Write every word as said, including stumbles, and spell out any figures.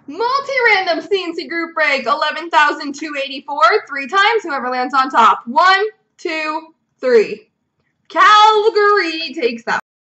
Multi-random C and C group break, eleven thousand two hundred eighty-four, three times, whoever lands on top. One, two, three. Calgary takes that.